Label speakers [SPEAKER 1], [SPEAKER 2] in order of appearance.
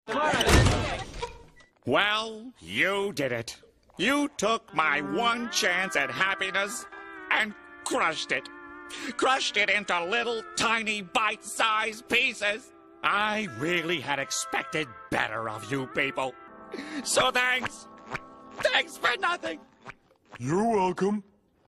[SPEAKER 1] Well, you did it. You took my one chance at happiness and crushed it. Crushed it into little tiny bite-sized pieces. I really had expected better of you people. So thanks. Thanks for nothing.
[SPEAKER 2] You're welcome.